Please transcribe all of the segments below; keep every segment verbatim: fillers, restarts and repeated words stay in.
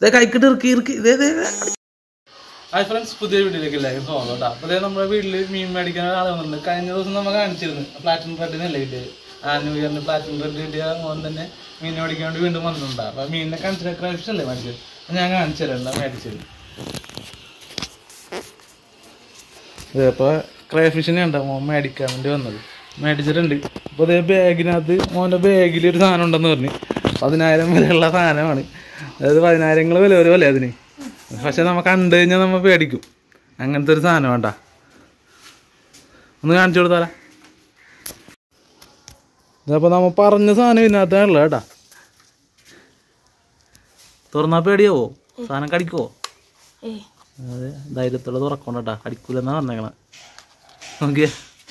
കൈക്കിട്ട് ഇറുക്കി ഇറുക്കി ഇതേ hi friends, പുതിയ വീട്ടിലേക്ക് എല്ലാവരും സ്വാഗതം കേട്ടോ. അപ്പോൾ അതേ നമ്മുടെ വീട്ടിൽ മീൻ മേടിക്കാൻ ആൾ വന്നിട്ടുണ്ട്. കഴിഞ്ഞ ദിവസം നമ്മൾ കാണിച്ചിരുന്നു പ്ലാറ്റിനം റെഡിനല്ലേ കിട്ടിയത്. ആ ന്യൂ ഇയറിന് പ്ലാറ്റിനം റെഡ് കിട്ടിയ മോൻ തന്നെ മീൻ മേടിക്കാൻ വേണ്ടി വീണ്ടും വന്നിട്ടുണ്ട്. അപ്പോൾ മീനിനെ കാണിച്ചിട്ട് ക്രൈഫിഷ് അല്ലേ മേടിച്ചത്, അപ്പോൾ ഞാൻ കാണിച്ചു തരണ്ട മേടിച്ചത്. അതെ, അപ്പോൾ ക്രൈഫിഷിനെ ഉണ്ടോ മോൻ മേടിക്കാൻ വേണ്ടി വന്നത്, മേടിച്ചിട്ടുണ്ട്. അപ്പോൾ അതേ ബാഗിനകത്ത് മോൻ്റെ ബാഗിൽ ഒരു സാധനം ഉണ്ടെന്ന് പറഞ്ഞ് പതിനായിരം വിലയുള്ള സാധനമാണ്. അതായത് പതിനായിരങ്ങൾ വില വരുമല്ലേ അതിന്. പക്ഷെ നമ്മൾ കണ്ടു കഴിഞ്ഞാൽ നമ്മൾ പേടിക്കും. അങ്ങനത്തെ ഒരു സാധനം വേണ്ട, ഒന്ന് കാണിച്ചു കൊടുത്താലോ. ഇതപ്പോൾ നമ്മൾ പറഞ്ഞ സാധനം ഇതിനകത്താണല്ലോ കേട്ടാ. തുറന്നാ പേടിയാവോ? സാധനം കടിക്കുവോ? അതെ, ധൈര്യത്തോടെ തുറക്കണം കേട്ടാ, കടിക്കൂലെന്നാ പറഞ്ഞേക്കണ. നോക്കിയേ,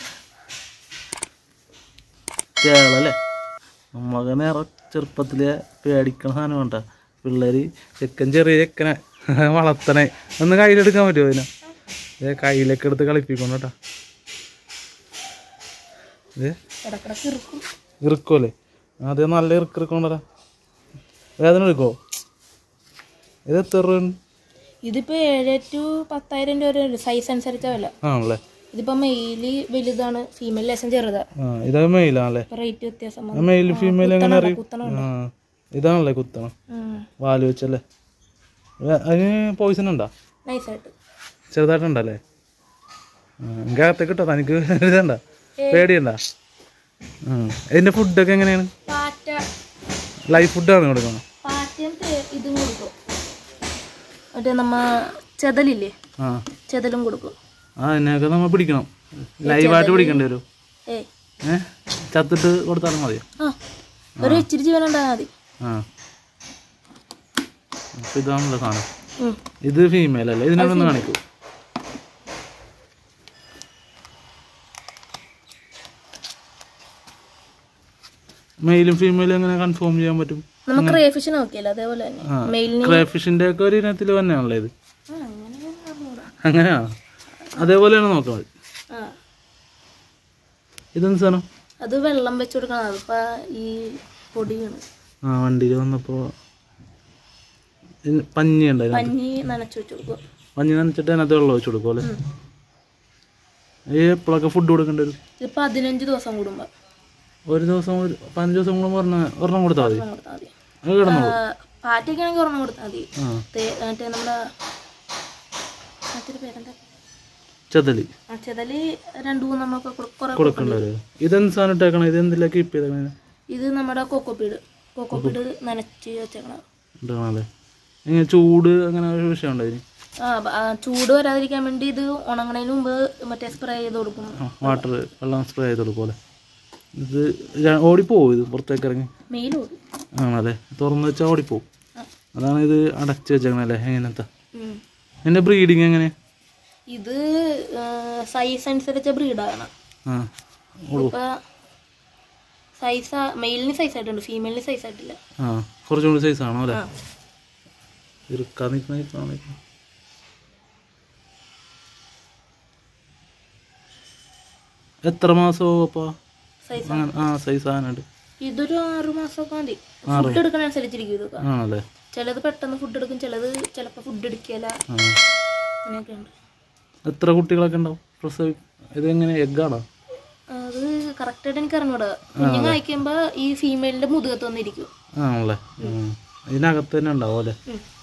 കേളല്ലേ നമ്മളൊക്കെ നേരെ ചെറുപ്പത്തിലെ പേടിക്കണ സാധനം വേണ്ട. പിള്ളേർ ചെക്കൻ ചെറിയ ചെക്കനെ വളർത്തണേ ഒന്ന് കയ്യിലെടുക്കാൻ പറ്റുമോ അതിനെ? ഇതേ കയ്യിലൊക്കെ എടുത്ത് കളിപ്പിക്കണം കേട്ടോ. ഇത് ഇറുക്കുമല്ലേ? അതേ, നല്ല ഇറുക്കിറുക്കണ്ടല്ലോ. വേദന എടുക്കോ? ഇത് എത്ര രൂപ? ഇതിപ്പോ ഏഴ് ടു പത്തായിരം രൂപ സൈസ് അനുസരിച്ചല്ല ആണല്ലേ. ഇതിപ്പോ മെയില് വലുതാണ്, ഫീമെയിൽ ലേശം ചെറുതാ. ഇത് മെയിലാണല്ലേ? റേറ്റ് വ്യത്യാസം. മെയിൽ ഫീമെയിൽ എങ്ങനെ അറിയും? ഇതാണല്ലേ കുത്തണം, വാല് വെച്ചല്ലേ. അതിന് പോയിസൺ ഉണ്ടോ? നൈസായിട്ട് ചെറുതായിട്ടുണ്ടല്ലേ? എനിക്ക് അകത്തേക്ക് കിട്ടോ? തനിക്ക് ഇതണ്ട പേടിയുണ്ടോ? ഇതിന്റെ ഫുഡൊക്കെ എങ്ങനെയാണ്? ലൈഫ് ഫുഡാണ് കൊടുക്കണം? ഇതും കൊടുക്കും, മറ്റേ നമ്മ ചെതലില്ലേ, ചെതലും കൊടുക്കും. ആ, അതിനൊക്കെ നമ്മ പിടിക്കണം, ലൈവായിട്ട് പിടിക്കേണ്ടി വരും. ഏ ചത്തിട്ട് കൊടുത്താലും മതിയോ? ഒരു ഇച്ചിരി ജീവനുണ്ടായാൽ മതി. ആ, അപ്പൊ ഇതാണല്ലോ സാധനം. ഇത് ഫീമെയിൽ അല്ലേ? ഇതിനൊന്ന് കാണിക്കൂ. മെയിലും ഫീമെയിലും എങ്ങനെ കൺഫേം ചെയ്യാൻ പറ്റും? ക്രേഫിഷിന്റെ ഒക്കെ ഒരു ഇനത്തിൽ തന്നെയാണല്ലോ ഇത്. അങ്ങനെയാ? അതേപോലെയാണ് നോക്കാൻ മതി. ഇതെന്ത് സാധനം? അത് വെള്ളം വെച്ച് കൊടുക്കണം. ഈ പൊടിയാണ്. ആ, വണ്ടിയിൽ വന്നപ്പോ പഞ്ഞി ഉണ്ടായിരുന്നു. പഞ്ഞി നനച്ചു വെച്ച് കൊടുക്കും. പഞ്ഞി നനച്ചിട്ട് അതിനകത്ത് വെള്ളം വെച്ച് കൊടുക്കും അല്ലേ? എപ്പോഴൊക്കെ ഫുഡ് കൊടുക്കേണ്ടി വരും? പതിനഞ്ച് ദിവസം കൂടുമ്പോ. ഒരു ദിവസം ഒരു പതിനഞ്ച് ദിവസം കൂടുമ്പോ ഒരെണ്ണം കൊടുത്താൽ മതി. പാറ്റയ്ക്ക് ആണെങ്കിൽ ഒരെണ്ണം കൊടുത്താൽ മതി. മറ്റേ നമ്മുടെ ചെതലി ചെതലി രണ്ടു മൂന്നെണ്ണൊക്കെ കൊടുക്കേണ്ടി വരും. ഇതെന്ത് സാധനം ഇട്ടേക്കണം? ഇത് എന്തിലാ കീപ്പ് ചെയ്തേക്കണേ? ഇത് നമ്മുടെ കോക്കോപ്പീഡ് കോക്കോപ്പീഡ് നനച്ച് വെച്ചേക്കണേ. എങ്ങനെ ചൂട് അങ്ങനെ ഒരു വിഷയം ഉണ്ടോ ഇതിന്? ആ, ചൂട് വരാതിരിക്കാൻ വേണ്ടി ഇത് ഉണങ്ങണതിന് മുമ്പ് മറ്റേ സ്പ്രേ ചെയ്ത് കൊടുക്കും. വാട്ടർ വെള്ളം സ്പ്രേ ചെയ്ത് കൊടുക്കും. ഇത് ഓടിപ്പോവും, ഇത് പുറത്തേക്ക് ഇറങ്ങി മെയിൽ ഓടും. ആണല്ലേ? തുറന്ന് വെച്ചാൽ ഓടിപ്പോവും. അതാണ് ഇത് അടച്ച് വെച്ചേക്കണല്ലേ? എങ്ങനത്തെ ഇതിന്റെ ബ്രീഡിങ് എങ്ങനെ? ഇത് സൈസ് അനുസരിച്ച ബ്രീഡാണ്. സൈസ് മെയിലിന് സൈസ് ആയിട്ടുണ്ട്, ഫീമെയിലിന് സൈസ് ആയിട്ടില്ല. ആ, കുറച്ചും കൂടി സൈസ് ആണോ അല്ലേ? എത്ര മാസമോ? ആ, സൈസ് ആണുണ്ട്. ഇതൊരു ആറു മാസമൊക്കെ മതി. ഫുഡ് എടുക്കണ അനുസരിച്ചിരിക്കും ഇതൊക്കെ. ആണല്ലേ? ചിലത് പെട്ടെന്ന് ഫുഡ് എടുക്കും, ചിലത് ചിലപ്പോ ഫുഡ് എടുക്കില്ല. അങ്ങനെയൊക്കെ ഉണ്ട്. എത്ര കുട്ടികളൊക്കെ ഉണ്ടാവും പ്രസവി? ഇത് എങ്ങനെ എഗ്ഗാണോ? അത് കറക്റ്റ് ആയിട്ട് എനിക്ക് അറിഞ്ഞൂടാ. കുഞ്ഞുങ്ങൾ അയക്കുമ്പോ ഈ ഫീമെയിലിന്റെ മുതുകത്ത് വന്നിരിക്കും. ആണല്ലേ? ഇതിനകത്ത് തന്നെ ഉണ്ടാവും അല്ലേ?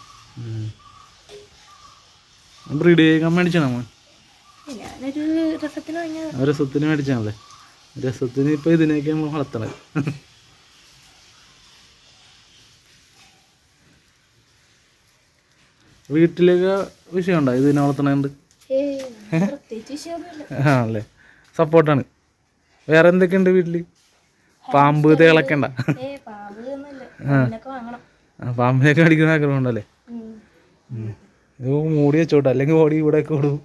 ബ്രീഡ് ചെയ്യാൻ മേടിച്ചാണോ മോൻ? ഞാനൊരു രസത്തിന് രസത്തിന് മേടിച്ചാണല്ലേ? രസത്തിന് ഇപ്പൊ ഇതിനൊക്കെ നമ്മൾ വളർത്തണത്. വീട്ടിലേക്ക് വിഷയമുണ്ടോ ഇതിനെ വളർത്തണുണ്ട്? ആണല്ലേ? സപ്പോർട്ടാണ്. വേറെ എന്തൊക്കെയുണ്ട് വീട്ടില്? പാമ്പ് തേളൊക്കെ ഉണ്ടോ? പാമ്പിനൊക്കെ അടിക്കുന്ന ആഗ്രഹം ഉണ്ടല്ലേ? ഇത് മൂടി വെച്ചോട്ടെ, അല്ലെങ്കിൽ ഓടി ഇവിടെ ഒക്കെ ഓടും.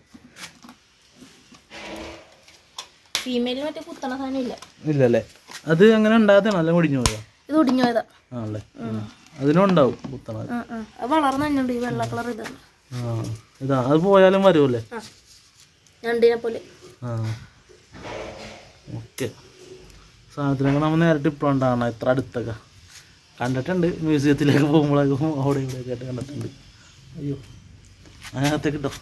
ഇല്ലല്ലേ? അത് അങ്ങനെ ഉണ്ടാകത്തേ നല്ല ഒടിഞ്ഞു പോയതാ? ഇത് ഒടിഞ്ഞു പോയതാ ആണല്ലേ? അതിനും ഉണ്ടാവും കുത്തണത്. വളർന്നുണ്ട് ഈ വെള്ള കളർ ഇതാണ്. ആ, ഇതാ അത് പോയാലും വരുമല്ലേ? രണ്ടിനെ പോലെ. ആ, ഓക്കെ. സാധനത്തിനൊക്കെ നമ്മൾ നേരിട്ട് ഇപ്പോൾ ഉണ്ടാകണം, എത്ര അടുത്തൊക്കെ കണ്ടിട്ടുണ്ട്, മ്യൂസിയത്തിലേക്ക് പോകുമ്പോഴേക്കും അവിടെ ഇവിടെയൊക്കെ ആയിട്ട് കണ്ടിട്ടുണ്ട്. അയ്യോ അതിനകത്തേക്ക് കിട്ടോ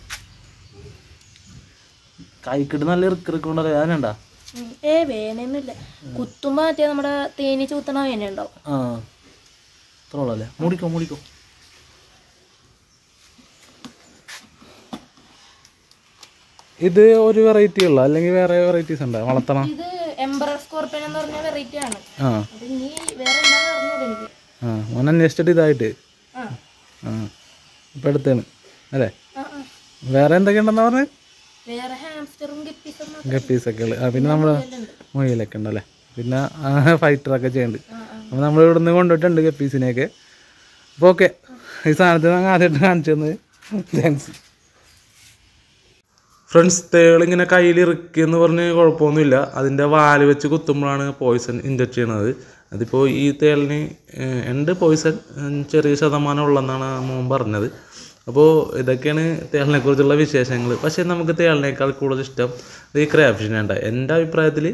കൈക്കിട്ട് നല്ല ഇറുക്കിറക്കുണ്ടല്ലോ. ഞാനുണ്ടാ ഏ വേനൊന്നുമില്ല, കുത്തുമ്പോ മറ്റേ നമ്മുടെ തേനീച്ച കുത്തണ വേന ഉണ്ടാവും. ആ അത്ര ഉള്ളല്ലേ. മൂടിക്കോ മൂടിക്കോ. ഇത് ഒരു വെറൈറ്റി ഉള്ള അല്ലെങ്കിൽ വേറെ വെറൈറ്റീസ് ഉണ്ടോ വളർത്തണം? ഇത് എംബറർ സ്കോർപ്പിയൻ എന്ന് പറഞ്ഞ വെറൈറ്റി ആണ്. ആ ഇനി വേറെ എന്താണെന്ന് അറിഞ്ഞൂടെ എനിക്ക്. ആ മോൻ അന്വേഷിച്ചിട്ട് ഇതായിട്ട് ആ ഇപ്പം എടുത്താണ് അല്ലേ? വേറെ എന്തൊക്കെയുണ്ടെന്നാ പറഞ്ഞത്? വേറെ ഹാംസ്റ്ററും ഗപ്പീസും ഗപ്പീസൊക്കെ ഉള്ളത്. പിന്നെ നമ്മൾ മൊയിലൊക്കെ ഉണ്ടല്ലേ. പിന്നെ ഫൈറ്ററൊക്കെ ചെയ്യുന്നുണ്ട്. അപ്പോൾ നമ്മൾ ഇവിടെ നിന്ന് കൊണ്ടുപോയിട്ടുണ്ട് ഗപ്പീസിനെയൊക്കെ. അപ്പോൾ ഓക്കെ, ഈ സാധനത്തിന് ഞങ്ങൾ ആദ്യമായിട്ട് കാണിച്ചു തന്നത്. Thanks friends. തേളിങ്ങനെ കയ്യിൽ ഇറുക്കിയെന്ന് പറഞ്ഞ് കുഴപ്പമൊന്നുമില്ല. അതിൻ്റെ വാല് വെച്ച് കുത്തുമ്പോഴാണ് പോയിസൺ ഇൻജക്ട് ചെയ്യണത്. അതിപ്പോൾ ഈ തേളിന് ഉണ്ട് പോയിസൺ ചെറിയ ശതമാനം ഉള്ളതെന്നാണ് മോൻ പറഞ്ഞത്. അപ്പോൾ ഇതൊക്കെയാണ് തേളിനെക്കുറിച്ചുള്ള വിശേഷങ്ങൾ. പക്ഷേ നമുക്ക് തേളിനേക്കാൾ കൂടുതൽ ഇഷ്ടം ഈ ക്രാഫിഷിനുണ്ട്. എൻ്റെ അഭിപ്രായത്തിൽ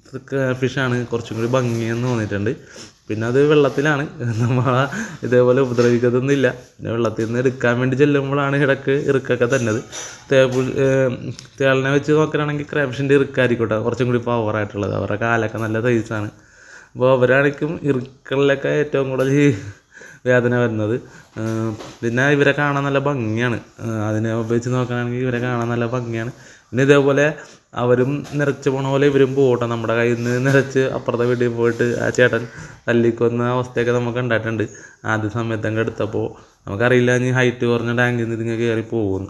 ഫിഷാണ് കുറച്ചും കൂടി ഭംഗിയെന്ന് തോന്നിയിട്ടുണ്ട്. പിന്നെ അത് വെള്ളത്തിലാണ്, നമ്മളെ ഇതേപോലെ ഉപദ്രവിക്കത്തൊന്നുമില്ല. പിന്നെ വെള്ളത്തിൽ നിന്ന് എടുക്കാൻ വേണ്ടി ചെല്ലുമ്പോഴാണ് ഇടയ്ക്ക് ഇറുക്കൊക്കെ തന്നത്. തേപ്പ് തേളിനെ വെച്ച് നോക്കുകയാണെങ്കിൽ ക്രാഫിഷിൻ്റെ ഇറുക്കായിരിക്കട്ടെ കുറച്ചും കൂടി പവറായിട്ടുള്ളത്. അവരുടെ കാലൊക്കെ നല്ല സൈസാണ്. അപ്പോൾ അവരാണിക്കും ഇറുക്കളിലൊക്കെ ഏറ്റവും കൂടുതൽ വേദന വരുന്നത്. പിന്നെ ഇവരെ കാണാൻ നല്ല ഭംഗിയാണ്. അതിനെ വെച്ച് നോക്കുകയാണെങ്കിൽ ഇവരെ കാണാൻ നല്ല ഭംഗിയാണ്. പിന്നെ ഇതേപോലെ അവരും നിറച്ച് പോണ പോലെ ഇവരും പോകട്ടെ. നമ്മുടെ കയ്യിൽ നിന്ന് നിറച്ച് അപ്പുറത്തെ വീട്ടിൽ പോയിട്ട് ആ ചേട്ടൻ തല്ലിക്കൊന്ന അവസ്ഥയൊക്കെ നമുക്ക് ഉണ്ടായിട്ടുണ്ട്. ആദ്യ സമയത്തൊക്കെ എടുത്തപ്പോൾ നമുക്കറിയില്ല ഇനി ഹൈറ്റ് കുറഞ്ഞ ടാങ്കിൽ നിന്ന് ഇതിങ്ങനെ കയറി പോകുന്നു.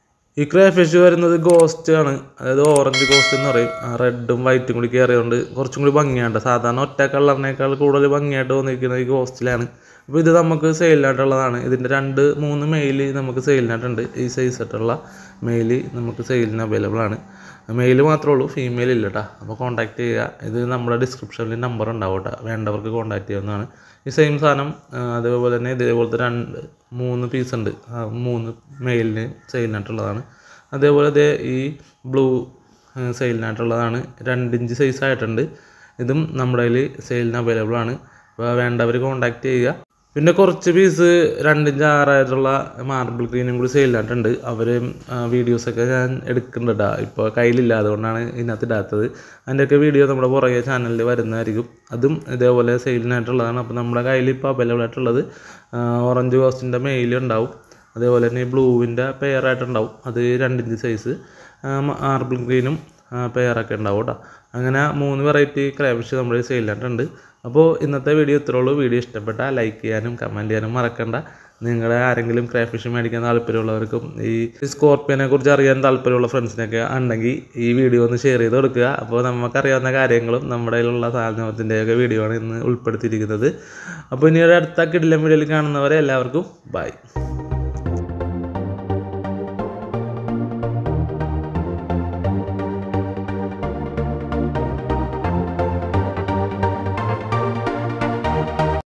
ഈ ക്രാഫിഷ് വരുന്നത് ഗോസ്റ്റ് ആണ്, അതായത് ഓറഞ്ച് ഗോസ്റ്റ് എന്ന് പറയും. റെഡും വൈറ്റും കൂടി കയറിയതുകൊണ്ട് കുറച്ചും കൂടി ഭംഗിയാണ്. സാധാരണ ഒറ്റ കളറിനേക്കാൾ കൂടുതൽ ഭംഗിയായിട്ട് തോന്നിയിരിക്കുന്നത് ഈ ഗോസ്റ്റിലാണ്. അപ്പോൾ ഇത് നമുക്ക് സെയിലിനായിട്ടുള്ളതാണ്. ഇതിൻ്റെ രണ്ട് മൂന്ന് മെയില് നമുക്ക് സെയിലിനായിട്ടുണ്ട്. ഈ സൈസായിട്ടുള്ള മെയില് നമുക്ക് സെയിലിന് അവൈലബിൾ ആണ്. മെയിൽ മാത്രമേ ഉള്ളൂ, ഫീമെയിൽ ഇല്ല കേട്ടോ. അപ്പോൾ കോൺടാക്ട് ചെയ്യുക. ഇത് നമ്മുടെ ഡിസ്ക്രിപ്ഷനിൽ നമ്പർ ഉണ്ടാവും കേട്ടോ, വേണ്ടവർക്ക് കോൺടാക്ട് ചെയ്യാവുന്നതാണ്. ഈ സെയിം സാധനം അതേപോലെ തന്നെ ഇതേപോലത്തെ രണ്ട് മൂന്ന് പീസ് ഉണ്ട്, മൂന്ന് മെയിലിന് സെയിലിനായിട്ടുള്ളതാണ്. അതേപോലെ ഇതേ ഈ ബ്ലൂ സെയിലിനായിട്ടുള്ളതാണ്, രണ്ടിഞ്ച് സൈസ് ആയിട്ടുണ്ട്. ഇതും നമ്മുടെ കയ്യിൽ സെയിലിന് അവൈലബിൾ ആണ്. അപ്പോൾ വേണ്ടവർ കോൺടാക്ട് ചെയ്യുക. പിന്നെ കുറച്ച് പീസ് രണ്ടിഞ്ച് ആറായിട്ടുള്ള മാർബിൾ ഗ്രീനും കൂടി സെയിലായിട്ടുണ്ട്. അവർ വീഡിയോസൊക്കെ ഞാൻ എടുക്കുന്നുണ്ട്. ഇപ്പോൾ കയ്യിലില്ല, അതുകൊണ്ടാണ് ഇതിനകത്ത് ഇടാത്തത്. അതിൻ്റെയൊക്കെ വീഡിയോ നമ്മുടെ പുറകെ ചാനലിൽ വരുന്നതായിരിക്കും. അതും ഇതേപോലെ സെയിലിനായിട്ടുള്ളതാണ്. അപ്പോൾ നമ്മുടെ കയ്യിൽ ഇപ്പോൾ അവൈലബിൾ ആയിട്ടുള്ളത് ഓറഞ്ച് ഗോസ്റ്റിൻ്റെ മെയിൽ ഉണ്ടാവും. അതേപോലെ തന്നെ ബ്ലൂവിൻ്റെ പെയറായിട്ടുണ്ടാവും, അത് രണ്ടിഞ്ച് സൈസ്. മാർബിൾ ഗ്രീനും പെയറൊക്കെ ഉണ്ടാവും കേട്ടോ. അങ്ങനെ മൂന്ന് വെറൈറ്റി ക്രാഫിഷ് നമ്മുടെ സെയിലായിട്ടുണ്ട്. അപ്പോൾ ഇന്നത്തെ വീഡിയോ ഇത്രേ ഉള്ളൂ. വീഡിയോ ഇഷ്ടപ്പെട്ടാൽ ലൈക്ക് ചെയ്യാനും കമൻറ്റ് ചെയ്യാനും മറക്കണ്ട. നിങ്ങളെ ആരെങ്കിലും ക്രാഫിഷ് മേടിക്കാൻ താല്പര്യമുള്ളവർക്കും ഈ സ്കോർപ്പിയനെ കുറിച്ച് അറിയാൻ താല്പര്യമുള്ള ഫ്രണ്ട്സിനൊക്കെ ഉണ്ടെങ്കിൽ ഈ വീഡിയോ ഒന്ന് ഷെയർ ചെയ്ത് കൊടുക്കുക. അപ്പോൾ നമുക്കറിയാവുന്ന കാര്യങ്ങളും നമ്മുടെ കയ്യിലുള്ള സാധനത്തിൻ്റെയൊക്കെ വീഡിയോ ആണ് ഇന്ന് ഉൾപ്പെടുത്തിയിരിക്കുന്നത്. അപ്പോൾ ഇനി ഒരു അടുത്ത കിടിലൻ വീഡിയോയിൽ കാണുന്നവരെ എല്ലാവർക്കും ബൈ.